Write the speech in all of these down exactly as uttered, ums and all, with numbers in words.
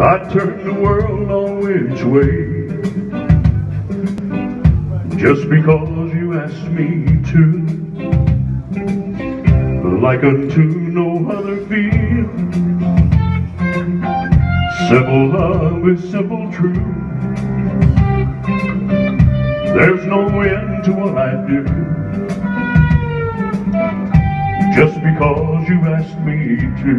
I turned the world on which way, just because you asked me to. Like unto no other feel, simple love is simple truth. There's no end to what I do, just because you asked me to.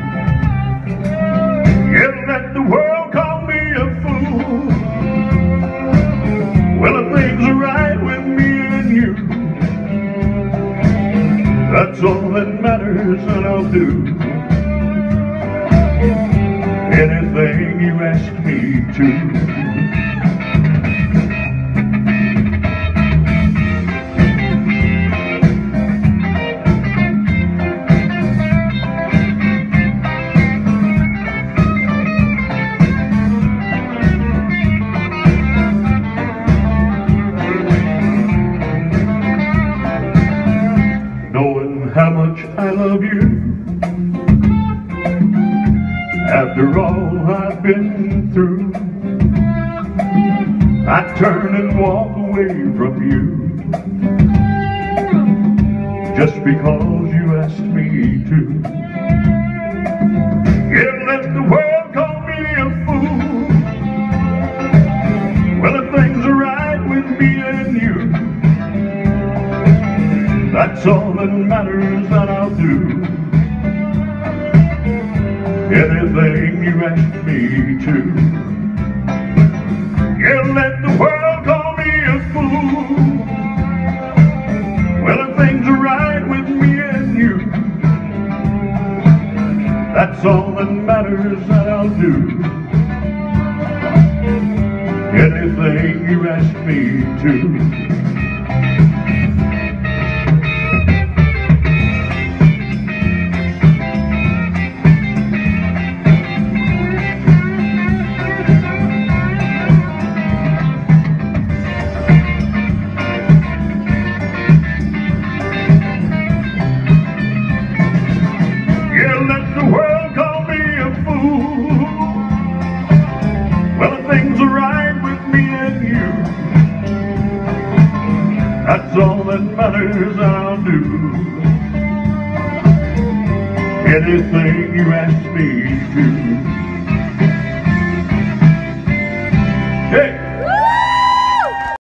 You let the world call me a fool. Well, if things are right with me and you, that's all that matters, and I'll do anything you ask me to. How much I love you, after all I've been through, I turn and walk away from you, just because you asked me to. You let the world call me a fool. Well, if things are right with me and you, that's all that matters, and I'll do anything you ask me to. You let the world call me a fool. Well, if things are right with me and you, that's all that matters, and I'll do anything you ask me to. That's all that matters, I'll do anything you ask me to. Hey!